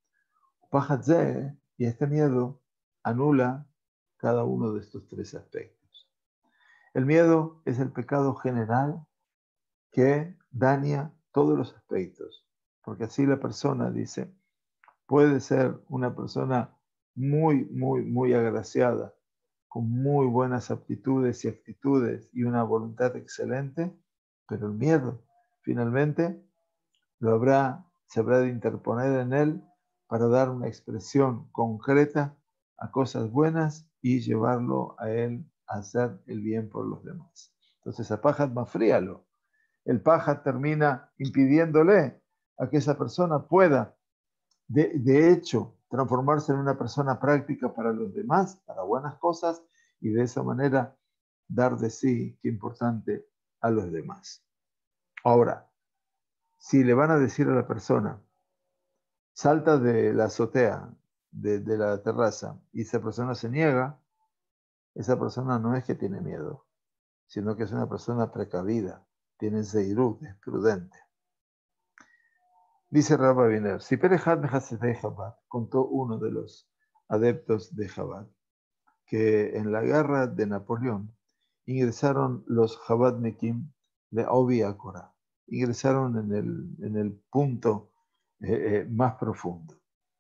Pajatze, y este miedo anula cada uno de estos tres aspectos. El miedo es el pecado general que daña todos los aspectos, porque así la persona, dice, puede ser una persona muy, muy, muy agraciada, con muy buenas aptitudes y actitudes y una voluntad excelente, pero el miedo finalmente lo habrá, se habrá de interponer en él para dar una expresión concreta a cosas buenas y llevarlo a él a hacer el bien por los demás. Entonces a Pajat mafríalo. El Pajat termina impidiéndole a que esa persona pueda, de, de hecho, transformarse en una persona práctica para los demás, para buenas cosas, y de esa manera dar de sí, qué importante, a los demás. Ahora, si le van a decir a la persona, salta de la azotea, de, de la terraza, y esa persona se niega, esa persona no es que tiene miedo, sino que es una persona precavida, tiene zeirut, es prudente. Dice Rabba Biner, si Perejad Mehasedei Chabad, contó uno de los adeptos de Chabad, que en la guerra de Napoleón ingresaron los Chabadnikim de Obi Akora, ingresaron en el, en el punto eh, eh, más profundo.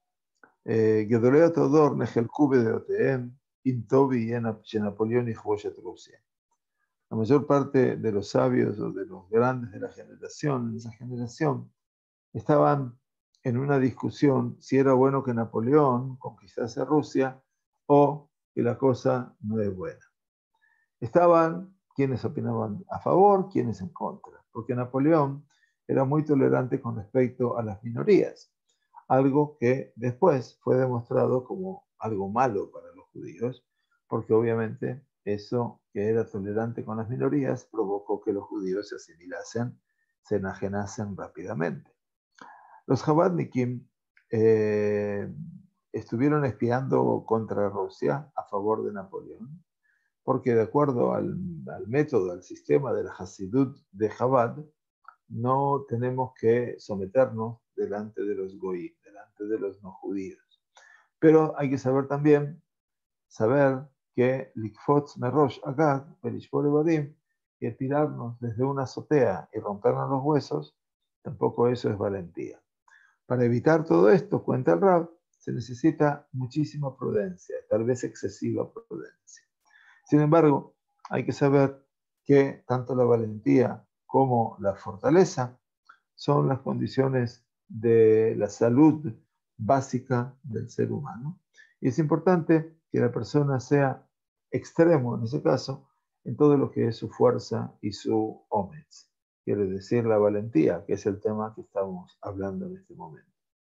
Gedolei Todor Nehelku de Oteem, Intobi y Napoleón y Jvoshet Rusia. La mayor parte de los sabios o de los grandes de la generación, en esa generación, estaban en una discusión si era bueno que Napoleón conquistase Rusia o que la cosa no es buena. Estaban quienes opinaban a favor, quienes en contra, porque Napoleón era muy tolerante con respecto a las minorías, algo que después fue demostrado como algo malo para los judíos, porque obviamente eso que era tolerante con las minorías provocó que los judíos se asimilasen, se enajenasen rápidamente. Los Chabadnikim eh, estuvieron espiando contra Rusia a favor de Napoleón, porque de acuerdo al, al método, al sistema de la Hasidut de Chabad, no tenemos que someternos delante de los goyim, delante de los no judíos. Pero hay que saber también, saber que Likfotz Merosh Agag, Perishpor Evadim, que tirarnos desde una azotea y rompernos los huesos, tampoco eso es valentía. Para evitar todo esto, cuenta el Rab, se necesita muchísima prudencia, tal vez excesiva prudencia. Sin embargo, hay que saber que tanto la valentía como la fortaleza son las condiciones de la salud básica del ser humano. Y es importante que la persona sea extremo, en ese caso, en todo lo que es su fuerza y su ometz. Quiere decir la valentía, que es el tema que estamos hablando en este momento.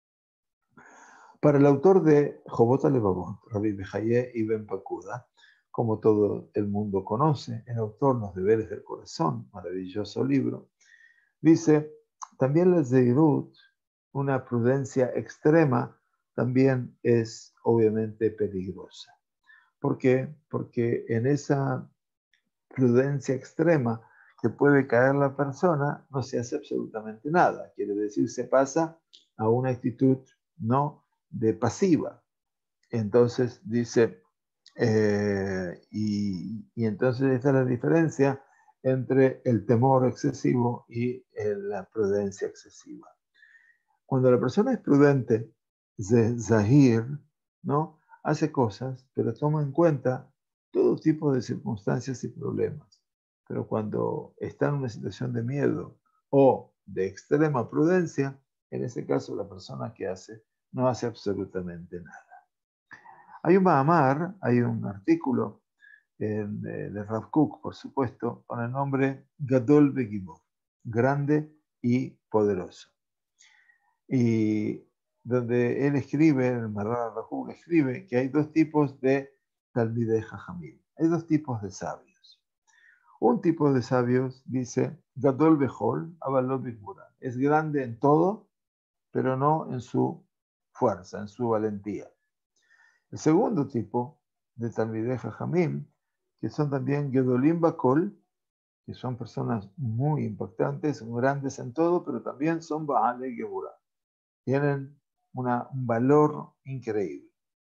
Para el autor de Jobot HaLevavot, Rabbi Behaye Ibn Pakuda, como todo el mundo conoce, el autor Los Deberes del Corazón, maravilloso libro, dice, también la zeirut, una prudencia extrema, también es obviamente peligrosa. ¿Por qué? Porque en esa prudencia extrema que puede caer la persona, no se hace absolutamente nada. Quiere decir, se pasa a una actitud no de pasiva. Entonces dice, eh, y, y entonces esta es la diferencia entre el temor excesivo y la prudencia excesiva. Cuando la persona es prudente, zahir, ¿no? Hace cosas, pero toma en cuenta todo tipo de circunstancias y problemas. Pero cuando está en una situación de miedo o de extrema prudencia, en ese caso la persona que hace no hace absolutamente nada. Hay un Mahamar, hay un artículo de, de Rav Kook, por supuesto, con el nombre Gadol Begibor, grande y poderoso. Y donde él escribe, el Maharal Rav Kook escribe que hay dos tipos de Talmidei Jajamim, hay dos tipos de sabios. Un tipo de sabios dice, Gadol Bejol, Avalot Bigmura, es grande en todo, pero no en su fuerza, en su valentía. El segundo tipo de Talmidei Jajamim, que son también Gedolim Bakol, que son personas muy impactantes, grandes en todo, pero también son Baale Gebura. Tienen una, un valor increíble.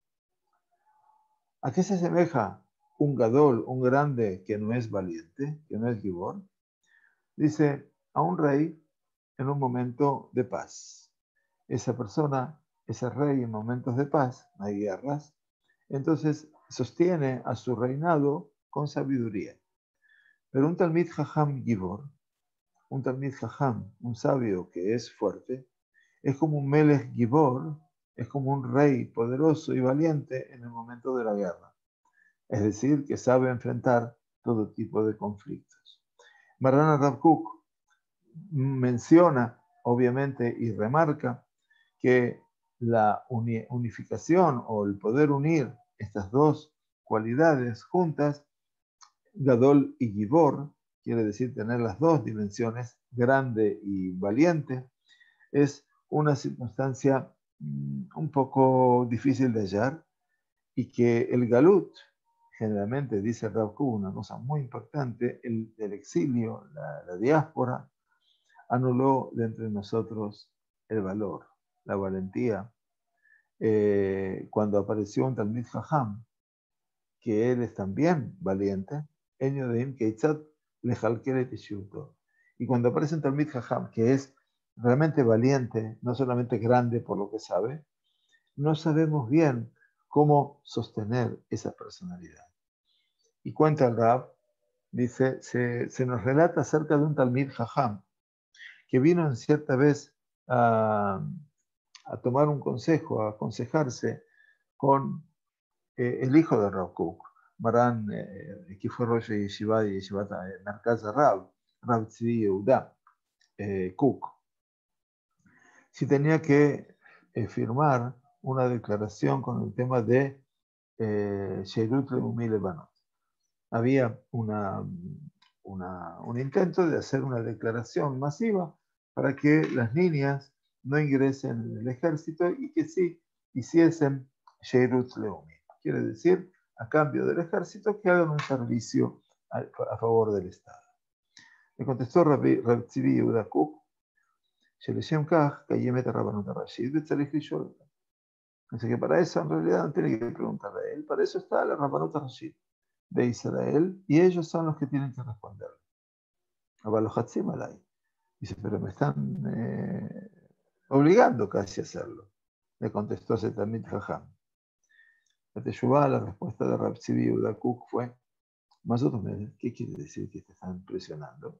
¿A qué se asemeja un Gadol, un grande que no es valiente, que no es Gibor? Dice, a un rey en un momento de paz. Esa persona, ese rey en momentos de paz, no hay guerras, entonces sostiene a su reinado con sabiduría. Pero un Talmid Jajam Gibor, un Talmid Jajam, un sabio que es fuerte, es como un Melech Gibor, es como un rey poderoso y valiente en el momento de la guerra. Es decir, que sabe enfrentar todo tipo de conflictos. Maran Rav Kook menciona, obviamente, y remarca que la unificación o el poder unir estas dos cualidades juntas, Gadol y Gibor, quiere decir tener las dos dimensiones, grande y valiente, es una circunstancia un poco difícil de hallar y que el Galut, generalmente dice Rav Kook una cosa muy importante, el, el exilio, la, la diáspora, anuló de entre nosotros el valor, la valentía. Eh, cuando apareció un Talmid Jajam, que él es también valiente, y cuando aparece un Talmid Jajam, que es realmente valiente, no solamente grande por lo que sabe, no sabemos bien cómo sostener esa personalidad. Y cuenta el Rab, dice, se, se nos relata acerca de un Talmid Jajam, que vino en cierta vez a, a tomar un consejo, a aconsejarse con eh, el hijo de Rav Kook, Maran, eh, que fue Rosh Yeshiva y Yeshiva Merkaz Rab, Rav Tzvi Yehuda eh, Kook, si tenía que eh, firmar una declaración con el tema de Sheirut Leumi Lebanot. Había una, una, un intento de hacer una declaración masiva para que las niñas no ingresen en el ejército y que sí hiciesen Sheirut Leumi. Quiere decir, a cambio del ejército, que hagan un servicio a, a favor del Estado. Le contestó Rabbi Tzvi Yehuda Kook, שלשם כך קיימת הרבנות הראשית וצריך לשאול אותה. Así que para eso en realidad no tiene que preguntarle a él, para eso está la Rabbanut Rashit de Israel y ellos son los que tienen que responder. Dice, pero me están eh, obligando casi a hacerlo. Le contestó ese Talmid Jajam. La Teshuvá, la respuesta de Rav Tzvi Yehuda Kook fue, más o menos, ¿qué quiere decir que te están presionando?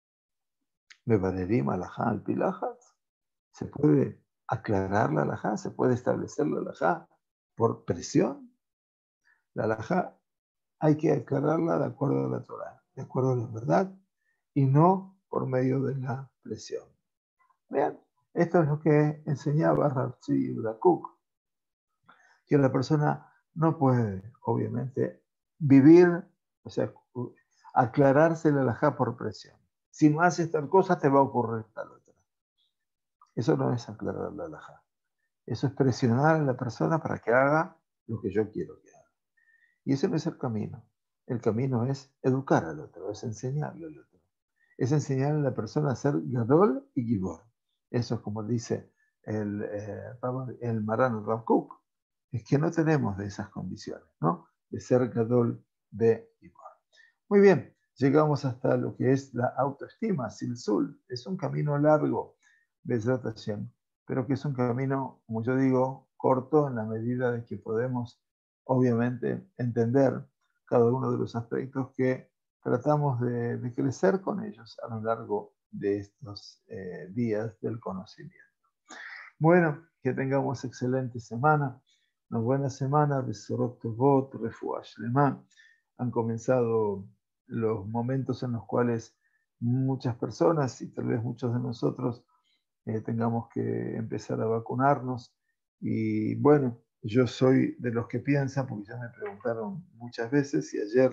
Me valerim alajá al pilajat. ¿Se puede aclarar la alajá? ¿Se puede establecer la alajá por presión? La alajá hay que aclararla de acuerdo a la Torah, de acuerdo a la verdad, y no por medio de la presión. Vean, esto es lo que enseñaba Rav Tzvi Yehuda Kook, que la persona no puede, obviamente, vivir, o sea, aclararse la alajá por presión. Si no haces tal cosa, te va a ocurrir tal otra. Eso no es aclarar la alajá. Eso es presionar a la persona para que haga lo que yo quiero que haga. Y ese no es el camino. El camino es educar al otro, es enseñarle al otro. Es enseñarle a la persona a ser Gadol y Gibor. Eso es como dice el, eh, el Maran Rav Kook. Es que no tenemos de esas condiciones, ¿no? De ser Gadol de Gibor. Muy bien, llegamos hasta lo que es la autoestima, Silsul. Es un camino largo, Bezrat Hashem, pero que es un camino, como yo digo, corto en la medida de que podemos, obviamente, entender cada uno de los aspectos que tratamos de, de crecer con ellos a lo largo de estos eh, días del conocimiento. Bueno, que tengamos excelente semana, una buena semana, Besorot Tovot, Refuah Shlema. Han comenzado los momentos en los cuales muchas personas y tal vez muchos de nosotros eh, tengamos que empezar a vacunarnos. Y bueno, yo soy de los que piensan, porque ya me preguntaron muchas veces, y ayer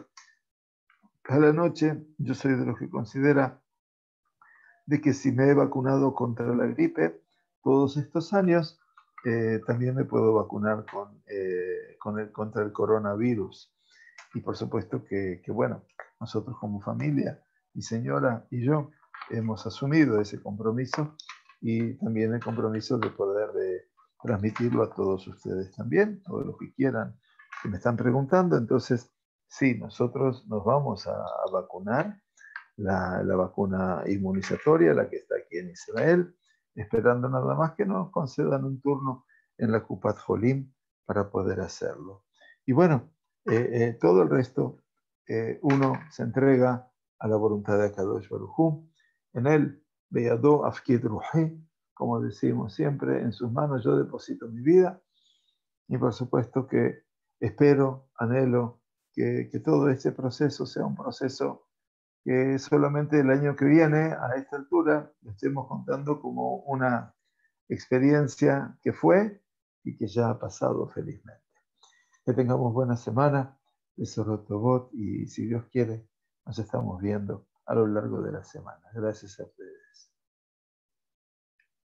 a la noche, yo soy de los que considera de que si me he vacunado contra la gripe todos estos años, eh, también me puedo vacunar con, eh, con el, contra el coronavirus. Y por supuesto que, que, bueno, nosotros como familia, mi señora y yo, hemos asumido ese compromiso y también el compromiso de poder de transmitirlo a todos ustedes también, todos los que quieran, que me están preguntando. Entonces, sí, nosotros nos vamos a, a vacunar, la, la vacuna inmunizatoria, la que está aquí en Israel, esperando nada más que nos concedan un turno en la Kupat Jolim para poder hacerlo. Y bueno, eh, eh, todo el resto, eh, uno se entrega a la voluntad de Akadosh Baruj Hu. En él, Beyado Afkid Ruhi, como decimos siempre, en sus manos yo deposito mi vida. Y por supuesto que espero, anhelo que, que todo este proceso sea un proceso que solamente el año que viene, a esta altura, lo estemos contando como una experiencia que fue y que ya ha pasado felizmente. Que tengamos buena semana, Besorot Tovot, y si Dios quiere, nos estamos viendo a lo largo de la semana. Gracias a ustedes.